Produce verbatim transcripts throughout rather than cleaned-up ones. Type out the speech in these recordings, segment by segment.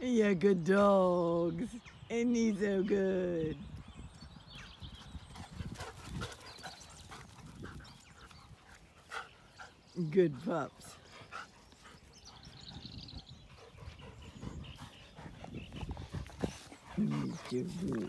Yeah, good dogs. Ain't he so good? Good pups. He's so good.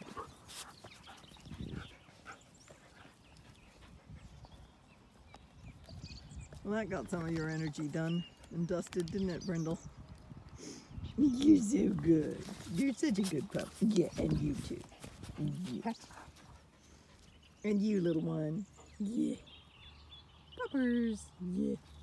Well, that got some of your energy done and dusted, didn't it, Brindle? You're so good. You're such a good pup. Yeah, and you too. Yeah. And you, little one. Yeah. Puppers. Yeah.